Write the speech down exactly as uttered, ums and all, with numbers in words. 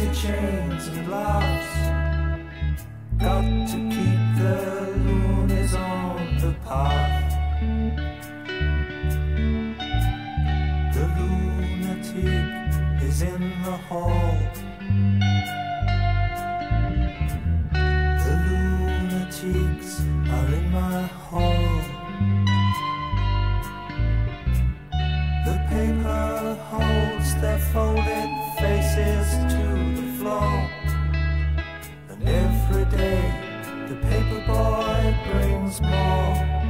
daisy chains and laughs. Got to keep the loonies on the path. The lunatic is in the hall. The lunatics are in my hall. The paper holds their folded faces to the floor. And every day the paper boy brings more.